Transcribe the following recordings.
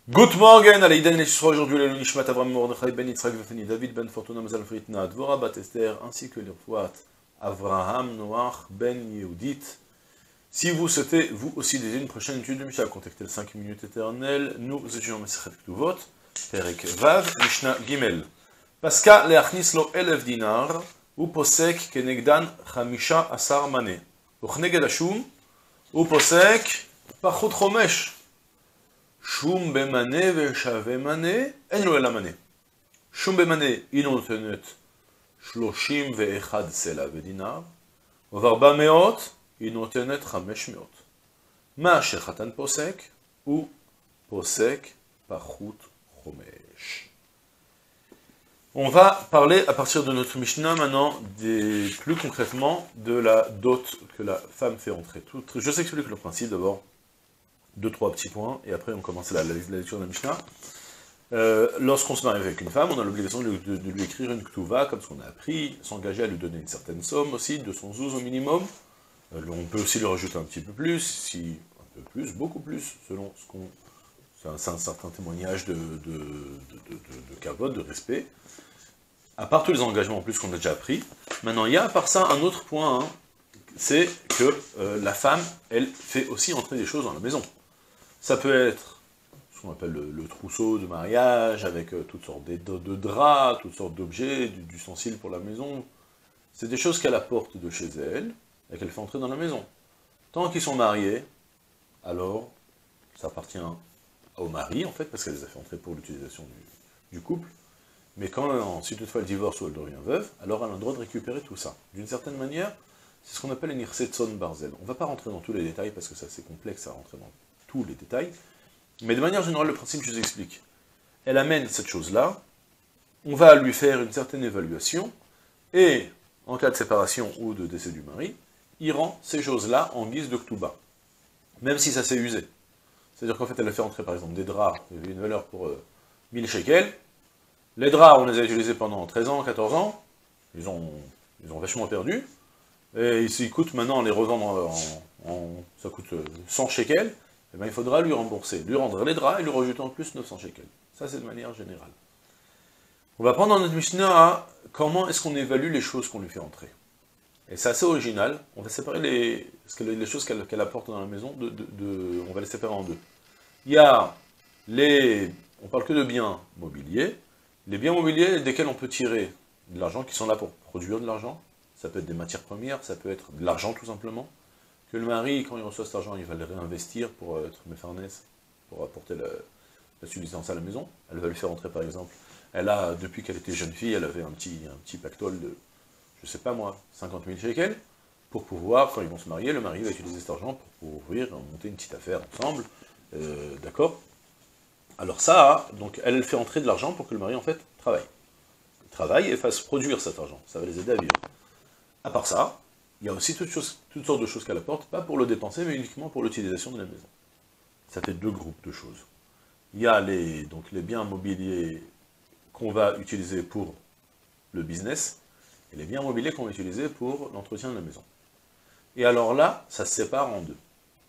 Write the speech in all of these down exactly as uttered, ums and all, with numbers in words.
Good morning, Aleïden et Yisroel, aujourd'hui le Nishmat Avram Mordechai Ben Yitzhak Vefani David Ben Fortuna Mazal Fritna Dvora Bat Esther ainsi que l'Irfouat Avraham Noach Ben Yehudit. Si vous souhaitez vous aussi dédier une prochaine étude de Mishnah, contactez le cinq minutes éternelles. Nous étudions Masechet Ktuvot, Perek Vav, Mishnah Gimel. Paska leachnis lo elef dinar, u posek kenegdan chamisha asar mane. Uchneged ashum, u posek pachut chomesh. שום במנה ושווה מנה, אין לו אלא מנה. שום במנה היא נותנת שלושים ואחד סלע ודינר, ובארבע מאות היא נותנת חמש מאות. מה שחתן פוסק, הוא פוסק פחות חומש. On va parler à partir de notre Mishnah maintenant, des, plus concrètement, de la dot que la femme fait entrer. Tout, je vous explique le principe d'abord. Deux, trois petits points, et après on commence la, la, la lecture de la Mishnah. Euh, Lorsqu'on se marie avec une femme, on a l'obligation de, de, de lui écrire une ktuva, comme ce qu'on a appris, s'engager à lui donner une certaine somme aussi, de son zouz au minimum. Euh, on peut aussi lui rajouter un petit peu plus, si un peu plus, beaucoup plus, selon ce qu'on... C'est un, un certain témoignage de, de, de, de, de, de kavod, de respect. À part tous les engagements en plus qu'on a déjà appris. Maintenant, il y a à part ça un autre point, hein, c'est que euh, la femme, elle fait aussi entrer des choses dans la maison. Ça peut être ce qu'on appelle le, le trousseau de mariage, avec euh, toutes sortes de, de, de draps, toutes sortes d'objets, d'ustensiles pour la maison. C'est des choses qu'elle apporte de chez elle, et qu'elle fait entrer dans la maison. Tant qu'ils sont mariés, alors ça appartient au mari, en fait, parce qu'elle les a fait entrer pour l'utilisation du, du couple. Mais quand, si toutefois elle divorce ou elle devient veuve, alors elle a le droit de récupérer tout ça. D'une certaine manière, c'est ce qu'on appelle une irsetson barzel. On ne va pas rentrer dans tous les détails, parce que ça c'est complexe à rentrer dans tous les détails, mais de manière générale, le principe, je vous explique. Elle amène cette chose-là, on va lui faire une certaine évaluation, et en cas de séparation ou de décès du mari, il rend ces choses-là en guise de ktuba, même si ça s'est usé. C'est-à-dire qu'en fait, elle a fait entrer par exemple des draps, il y avait une valeur pour euh, mille shekels, les draps, on les a utilisés pendant treize ans, quatorze ans, ils ont, ils ont vachement perdu, et ils coûtent maintenant, les revendre en, en, ça coûte cent shekels, eh bien, il faudra lui rembourser, lui rendre les draps et lui rajouter en plus neuf cents shekels. Ça, c'est de manière générale. On va prendre dans notre Mishnah à comment est-ce qu'on évalue les choses qu'on lui fait entrer. Et c'est assez original. On va séparer les, les choses qu'elle qu'elle apporte dans la maison, de, de, de, on va les séparer en deux. Il y a les... On parle que de biens mobiliers. Les biens mobiliers desquels on peut tirer de l'argent, qui sont là pour produire de l'argent. Ça peut être des matières premières, ça peut être de l'argent tout simplement. Que le mari, quand il reçoit cet argent, il va le réinvestir pour être méfarnès, pour apporter la, la subsistance à la maison. Elle va le faire entrer, par exemple. Elle a, depuis qu'elle était jeune fille, elle avait un petit, un petit pactole de, je sais pas moi, cinquante mille shekels, pour pouvoir, quand ils vont se marier, le mari va utiliser cet argent pour ouvrir, monter une petite affaire ensemble, euh, d'accord? Alors ça, donc, elle fait entrer de l'argent pour que le mari, en fait, travaille. Il travaille et fasse produire cet argent, ça va les aider à vivre. À part ça, il y a aussi toutes, choses, toutes sortes de choses qu'elle apporte, pas pour le dépenser, mais uniquement pour l'utilisation de la maison. Ça fait deux groupes de choses. Il y a les, donc les biens mobiliers qu'on va utiliser pour le business, et les biens mobiliers qu'on va utiliser pour l'entretien de la maison. Et alors là, ça se sépare en deux.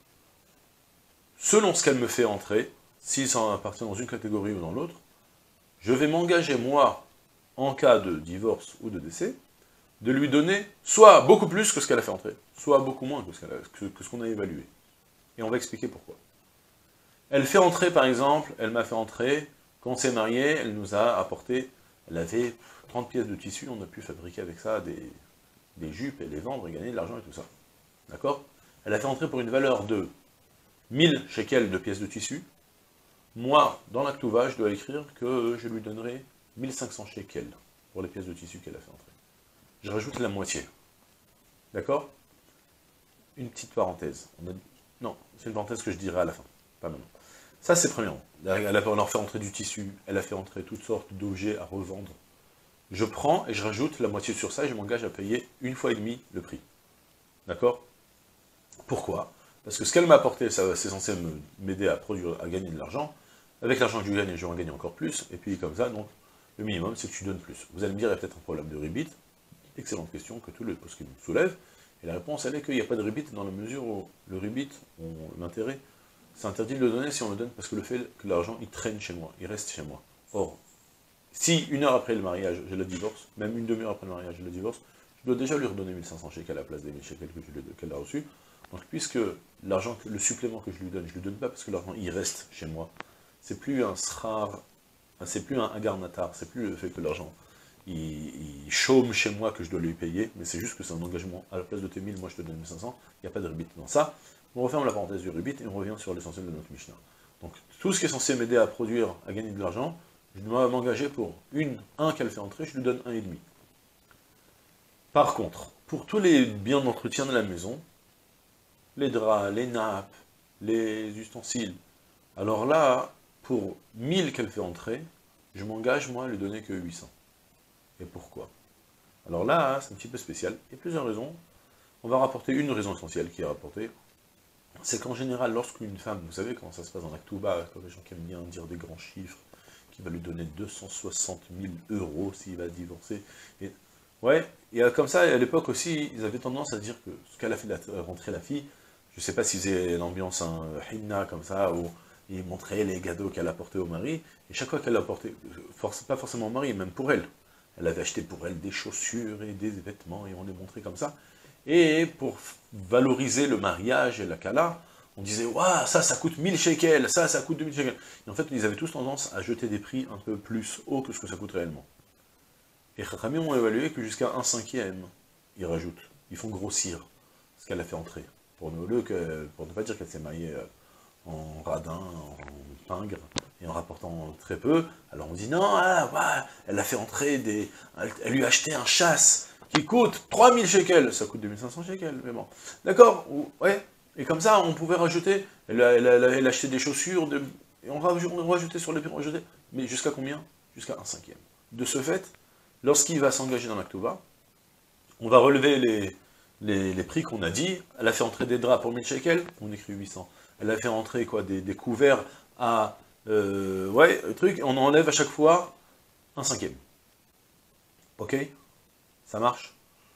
Selon ce qu'elle me fait entrer, si ça appartient dans une catégorie ou dans l'autre, je vais m'engager, moi, en cas de divorce ou de décès, de lui donner soit beaucoup plus que ce qu'elle a fait entrer, soit beaucoup moins que ce qu'elle a, que, que ce qu'on a évalué. Et on va expliquer pourquoi. Elle fait entrer, par exemple, elle m'a fait entrer, quand on s'est marié, elle nous a apporté, elle avait trente pièces de tissu, on a pu fabriquer avec ça des, des jupes et les vendre et gagner de l'argent et tout ça. D'accord? Elle a fait entrer pour une valeur de mille shekels de pièces de tissu. Moi, dans la ktuva, je dois écrire que je lui donnerai mille cinq cents shekels pour les pièces de tissu qu'elle a fait entrer. Je rajoute la moitié. D'accord? Une petite parenthèse. On a... Non, c'est une parenthèse que je dirai à la fin, pas maintenant. Ça, c'est premièrement. Elle a leur fait entrer du tissu, elle a fait entrer toutes sortes d'objets à revendre. Je prends et je rajoute la moitié sur ça et je m'engage à payer une fois et demie le prix. D'accord? Pourquoi? Parce que ce qu'elle m'a apporté, c'est censé m'aider à produire, à gagner de l'argent. Avec l'argent que je gagne, je vais en gagner encore plus. Et puis comme ça, donc, le minimum, c'est que tu donnes plus. Vous allez me dire, il y a peut-être un problème de ribit. Excellente question que tout le post soulève, et la réponse elle est qu'il n'y a pas de ribit dans la mesure où le ribit, l'intérêt, c'est interdit de le donner si on le donne parce que le fait que l'argent, il traîne chez moi, il reste chez moi. Or, si une heure après le mariage, j'ai le divorce, même une demi-heure après le mariage, j'ai le divorce, je dois déjà lui redonner mille cinq cents shekels à la place des mille shekels qu'elle a reçus. Donc, puisque l'argent, le supplément que je lui donne, je ne lui donne pas parce que l'argent, il reste chez moi, c'est plus un srar, c'est plus un agarnatar, c'est plus le fait que l'argent, il, il chôme chez moi que je dois lui payer, mais c'est juste que c'est un engagement. À la place de tes mille, moi je te donne mille cinq cents, il n'y a pas de rubit dans ça. On referme la parenthèse du rubit et on revient sur l'essentiel de notre Mishnah. Donc, tout ce qui est censé m'aider à produire, à gagner de l'argent, je dois m'engager pour une, un qu'elle fait entrer, je lui donne un et demi. Par contre, pour tous les biens d'entretien de la maison, les draps, les nappes, les ustensiles, alors là, pour mille qu'elle fait entrer, je m'engage, moi, à lui donner que huit cents. Et pourquoi? Alors là, c'est un petit peu spécial. Il y a plusieurs raisons. On va rapporter une raison essentielle qui est rapportée. C'est qu'en général, lorsqu'une femme, vous savez comment ça se passe dans la Ktouba, comme les gens qui aiment bien dire des grands chiffres, qui va lui donner deux cent soixante mille euros s'il va divorcer. Et, ouais, et comme ça, à l'époque aussi, ils avaient tendance à dire que ce qu'elle a fait la, rentrer la fille, je ne sais pas s'ils faisaient l'ambiance un hinna comme ça, où ils montraient les cadeaux qu'elle apportait au mari, et chaque fois qu'elle apportait, force, pas forcément au mari, même pour elle, elle avait acheté pour elle des chaussures et des vêtements, et on les montrait comme ça. Et pour valoriser le mariage et la kala, on disait, waouh, ça, ça coûte mille shekels, ça, ça coûte deux mille shekels. Et en fait, ils avaient tous tendance à jeter des prix un peu plus hauts que ce que ça coûte réellement. Et Chachamim ont évalué que jusqu'à un cinquième, ils rajoutent, ils font grossir ce qu'elle a fait entrer. Pour ne, que, pour ne pas dire qu'elle s'est mariée en radin, en pingre, et en rapportant très peu, alors on dit, non, ah, ouais, elle a fait entrer des... Elle, elle lui a acheté un chasse qui coûte trois mille shekels, ça coûte deux mille cinq cents shekels, mais bon. D'accord, ouais, et comme ça, on pouvait rajouter, elle a, elle a, elle a acheté des chaussures, de, et on rajoutait sur les prix, on rajoutait, mais jusqu'à combien? Jusqu'à un cinquième. De ce fait, lorsqu'il va s'engager dans la Ktouba, on va relever les, les, les prix qu'on a dit, elle a fait entrer des draps pour mille shekels, on écrit huit cents. Elle a fait entrer quoi, des, des couverts à, euh, ouais, truc, on enlève à chaque fois un cinquième. Ok? Ça marche?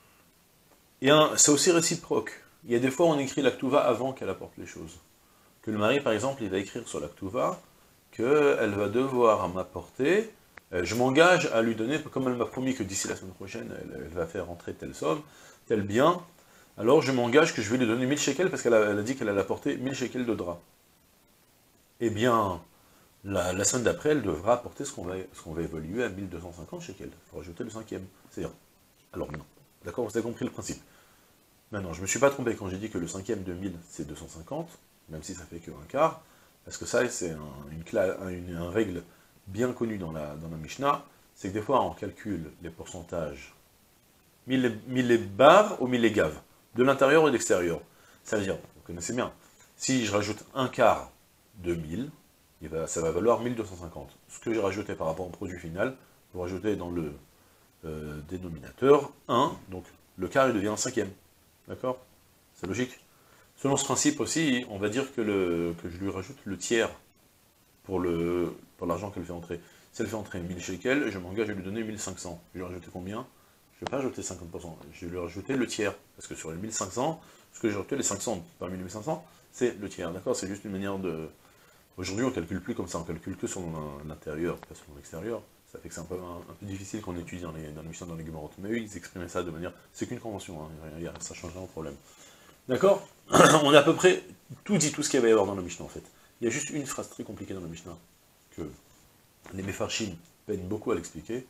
Et c'est aussi réciproque. Il y a des fois, on écrit la Ktouva avant qu'elle apporte les choses. Que le mari, par exemple, il va écrire sur la Ktouva qu'elle va devoir m'apporter, euh, je m'engage à lui donner, comme elle m'a promis que d'ici la semaine prochaine, elle, elle va faire rentrer telle somme, tel bien, alors je m'engage que je vais lui donner mille shekels, parce qu'elle a, elle a dit qu'elle allait apporter mille shekels de drap. Eh bien, la, la semaine d'après, elle devra apporter ce qu'on va, ce qu'on va évaluer à mille deux cent cinquante shekels. Il faut rajouter le cinquième. C'est-à-dire, alors non. D'accord, vous avez compris le principe. Maintenant, je ne me suis pas trompé quand j'ai dit que le cinquième de mille, c'est deux cent cinquante, même si ça fait qu'un quart, parce que ça, c'est un, une, une, une règle bien connue dans la, dans la Mishnah, c'est que des fois, on calcule les pourcentages millébar ou millégav, de l'intérieur et de l'extérieur. Ça veut dire, vous connaissez bien, si je rajoute un quart de mille, il va, ça va valoir mille deux cent cinquante. Ce que j'ai rajouté par rapport au produit final, vous rajoutez dans le euh, dénominateur un, donc le quart il devient un cinquième. D'accord? C'est logique. Selon ce principe aussi, on va dire que, le, que je lui rajoute le tiers pour le pour l'argent qu'elle fait entrer. Si elle fait entrer mille shekels, je m'engage à lui donner mille cinq cents. Je lui ai rajouté combien? Je ne vais pas rajouter cinquante pour cent, je vais lui rajouter le tiers. Parce que sur les mille cinq cents, ce que j'ai rajouté, les cinq cents parmi les mille cinq cents, c'est le tiers. D'accord? C'est juste une manière de... Aujourd'hui, on ne calcule plus comme ça, on calcule que sur l'intérieur, pas sur l'extérieur. Ça fait que c'est un peu, un, un peu difficile qu'on étudie dans les, dans les Mishnah, dans les Gemorot. Mais eux, ils exprimaient ça de manière... C'est qu'une convention, hein, ça change rien au problème. D'accord? On a à peu près tout dit, tout ce qu'il y avait à avoir dans la Mishnah, en fait. Il y a juste une phrase très compliquée dans la Mishnah, que les Mefarshim peinent beaucoup à l'expliquer.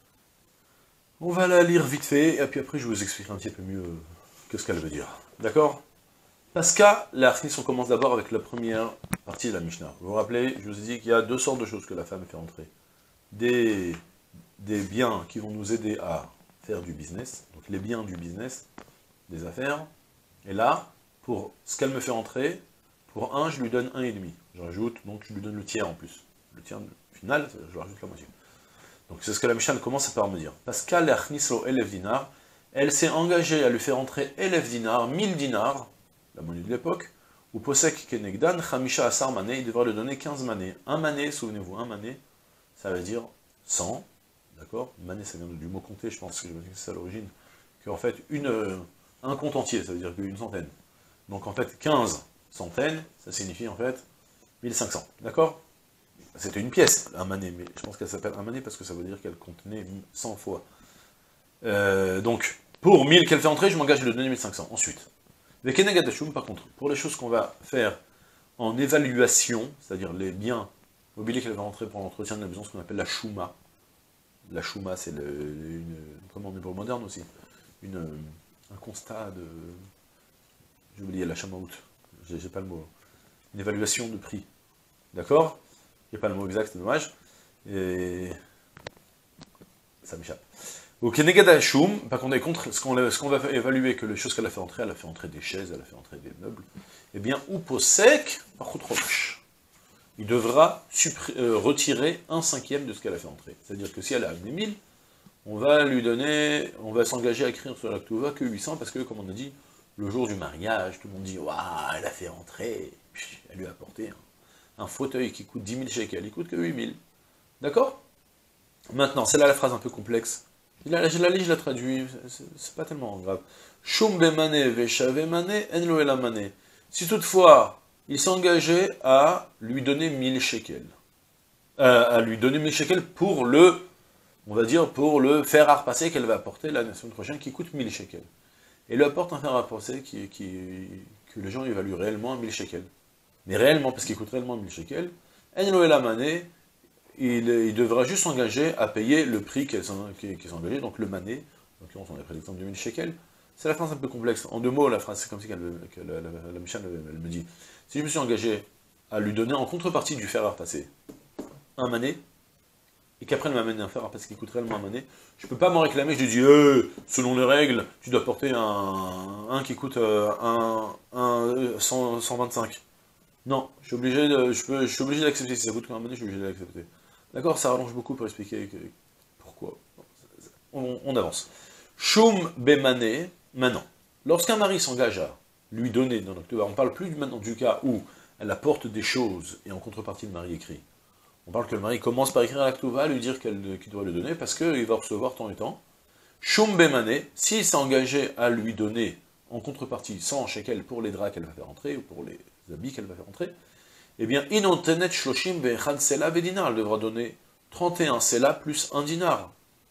On va la lire vite fait, et puis après je vous expliquerai un petit peu mieux que ce qu'elle veut dire. D'accord? Pasca, la Achnis, on commence d'abord avec la première partie de la Mishnah. Vous vous rappelez, je vous ai dit qu'il y a deux sortes de choses que la femme fait entrer. Des, des biens qui vont nous aider à faire du business, donc les biens du business, des affaires, et là, pour ce qu'elle me fait entrer, pour un, je lui donne un et demi. Je rajoute, donc je lui donne le tiers en plus. Le tiers final, je lui rajoute la moitié. Donc c'est ce que la Mishnah commence par me dire. Pascal l'achnislo elef dinar, elle s'est engagée à lui faire entrer elef dinar, mille dinars, la monnaie de l'époque, ou posek kenegdan, chamisha asar mané, il devra lui donner quinze manées. Un mané, souvenez-vous, un mané, ça veut dire cent, d'accord? Mané, ça vient du mot compter, je pense que c'est ça à l'origine, qu'en fait, une, un compte entier, ça veut dire qu'une centaine. Donc en fait, quinze centaines, ça signifie en fait mille cinq cents, d'accord? C'était une pièce, un mané, mais je pense qu'elle s'appelle un mané parce que ça veut dire qu'elle contenait cent fois. Euh, donc, pour mille qu'elle fait entrer, je m'engage à lui donner mille cinq cents. Ensuite, les Kenegad Hashum, par contre, pour les choses qu'on va faire en évaluation, c'est-à-dire les biens mobiliers qu'elle va rentrer pour l'entretien de la maison, ce qu'on appelle la chouma. La chouma, c'est le, une, comment on est pour le moderne aussi, une, un constat de... J'ai oublié la chamaout, j'ai pas le mot. Une évaluation de prix. D'accord? Il n'y a pas le mot exact, c'est dommage. Et... ça m'échappe. Au Kenegad Hashum, par contre, contre, ce qu'on ce qu'on va évaluer, que les choses qu'elle a fait entrer, elle a fait entrer des chaises, elle a fait entrer des meubles, eh bien, ou posek, par contre, il devra euh, retirer un cinquième de ce qu'elle a fait entrer. C'est-à-dire que si elle a amené mille, on va lui donner, on va s'engager à écrire sur la Ktuva que huit cents, parce que, comme on a dit, le jour du mariage, tout le monde dit, waouh, elle a fait entrer, elle lui a apporté un, un fauteuil qui coûte dix mille shekels, il coûte que huit mille. D'accord? Maintenant, c'est là la phrase un peu complexe. Je la, je la lis, je la traduis, c'est pas tellement grave. Shum bemane veshave mane en lo elamane. Si toutefois, il s'engageait à lui donner mille shekels, euh, à lui donner mille shekels pour le, on va dire, pour le fer à repasser qu'elle va apporter la semaine prochaine, qui coûte mille shekels. Et lui apporte un fer à repasser qui, qui, que les gens évaluent réellement à mille shekels. Mais réellement, parce qu'il coûte réellement mille shekels, en lo elamane, Il, il devra juste s'engager à payer le prix qu'elle s'est engagée, donc le mané, en l'occurrence on a pris l'exemple de mille shekels. C'est la phrase un peu complexe. En deux mots, la phrase, c'est comme si qu'elle, que la, la, la Mishnah elle me dit, si je me suis engagé à lui donner en contrepartie du fer à repasser un mané, et qu'après elle m'amène un fer à repasser qui coûte réellement un mané, je ne peux pas m'en réclamer, je lui dis, eh, selon les règles, tu dois porter un, un qui coûte euh, un, un, cent, cent vingt-cinq. Non, je suis obligé de, je peux, je suis obligé d'accepter. Si ça coûte un mané, je suis obligé d'accepter. D'accord, ça rallonge beaucoup pour expliquer que, pourquoi. On, on avance. Shum bemane, maintenant. Lorsqu'un mari s'engage à lui donner, dans notre, on ne parle plus maintenant du cas où elle apporte des choses et en contrepartie le mari écrit. On parle que le mari commence par écrire à la Ktuva, lui dire qu'elle, qu'il doit le donner parce qu'il va recevoir tant et tant. Shum bemane, s'il s'est engagé à lui donner en contrepartie cent shekels pour les draps qu'elle va faire entrer ou pour les habits qu'elle va faire entrer, eh bien, inontenet shloshim ve'echad sela ve'dinar, elle devra donner trente et un sela plus un dinar.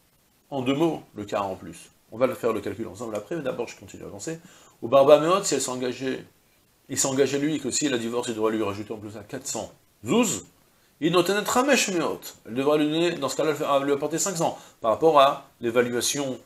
En deux mots, le quart en plus. On va le faire le calcul ensemble après, mais d'abord je continue à avancer. Au Barba Meot, si elle s'engageait, il s'engageait lui que si elle a divorcé, il devra lui rajouter en plus à quatre cents zouz, inontenet ramesh meot, elle devra lui donner, dans ce cas-là, lui apporter cinq cents, par rapport à l'évaluation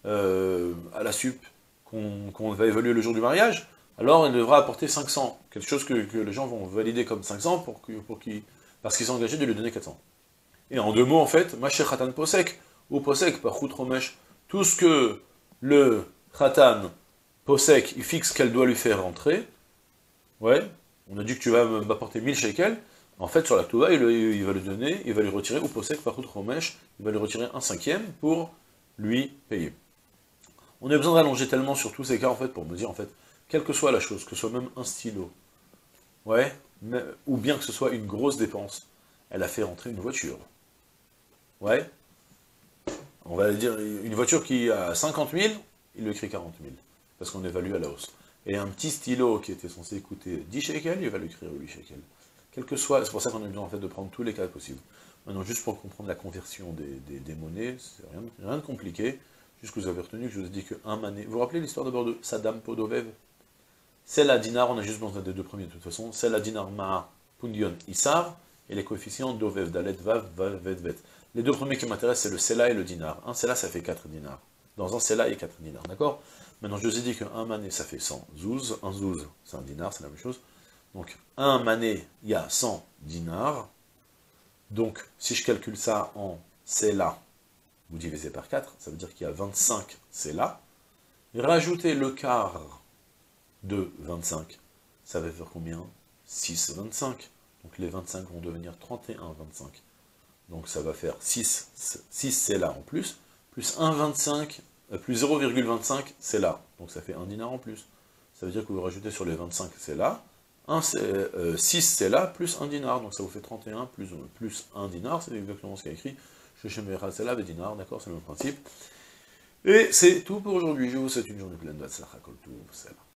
euh, à la sup qu'on qu'on va évaluer le jour du mariage. Alors elle devra apporter cinq cents, quelque chose que, que les gens vont valider comme cinq cents pour que, pour qu'ils, parce qu'ils sont engagés de lui donner quatre cents. Et en deux mots, en fait, Maché Khatan Posek, ou Posek par Khoutromesh, tout ce que le Khatan Posek, il fixe qu'elle doit lui faire rentrer, ouais, on a dit que tu vas m'apporter mille shekels, en fait, sur la Ktuva, il, il va lui donner, il va lui retirer, ou Posek par Khoutromesh, il va lui retirer un cinquième pour lui payer. On a besoin d'allonger tellement sur tous ces cas, en fait, pour me dire, en fait, quelle que soit la chose, que ce soit même un stylo, ouais, mais, ou bien que ce soit une grosse dépense, elle a fait rentrer une voiture. Ouais, on va dire, une voiture qui a cinquante mille, il lui écrit quarante mille, parce qu'on évalue à la hausse. Et un petit stylo qui était censé coûter dix shekels, il va lui écrire huit shekels. Quel que soit, c'est pour ça qu'on a besoin en fait de prendre tous les cas possibles. Maintenant, juste pour comprendre la conversion des, des, des monnaies, c'est rien, rien de compliqué, juste que vous avez retenu que je vous ai dit qu'un mané... Vous vous rappelez l'histoire d'abord de Saddam Podovev? C'est la dinar, on a juste besoin des deux premiers de toute façon, c'est la dinar ma'a, pundion, issar, et les coefficients dovev, dalet, vav, vav, vet, vet. Les deux premiers qui m'intéressent, c'est le sela et le dinar. Un sela, ça fait quatre dinars. Dans un sela, il y a quatre dinars, d'accord? Maintenant, je vous ai dit qu'un mané, ça fait cent zouz. Un zouz, c'est un dinar, c'est la même chose. Donc, un mané, il y a cent dinars. Donc, si je calcule ça en sela, vous divisez par quatre, ça veut dire qu'il y a vingt-cinq sela. Rajoutez le quart de vingt-cinq, ça va faire combien? six, vingt-cinq. Donc les vingt-cinq vont devenir trente et un, vingt-cinq. Donc ça va faire six, six c'est là en plus, plus un virgule vingt-cinq, euh, plus zéro virgule vingt-cinq c'est là. Donc ça fait un dinar en plus. Ça veut dire que vous rajoutez sur les vingt-cinq c'est là, un, euh, six c'est là, plus un dinar. Donc ça vous fait trente et un plus, plus un dinar, c'est exactement ce qu'il y a écrit. Shechem c'est là, des dinars, d'accord, c'est le même principe. Et c'est tout pour aujourd'hui. Je vous souhaite une journée pleine de Hatzlacha Kol Tov, c'est là.